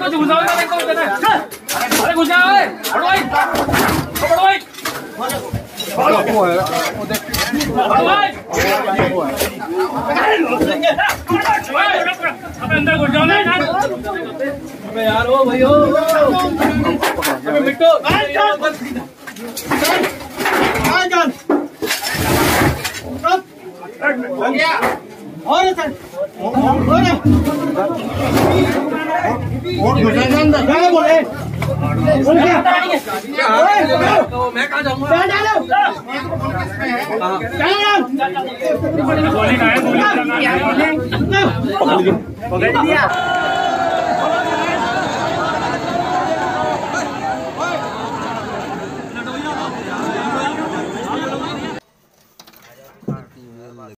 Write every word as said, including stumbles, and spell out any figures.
घुस जाओ ना देखो इधर अरे घुस जाओ अरे बड़ो भाई बड़ो भाई बड़ो वो है वो देख बड़ो भाई अबे अंदर घुस जाओ ना यार अबे यार ओ भाई ओ अबे बिट्टू आ चल आ चल हो गया और सर और और घुसा अंदर क्या बोले बोल क्या मैं कहां जाऊंगा डालो डालो बोले का है बोले पकड़ लिया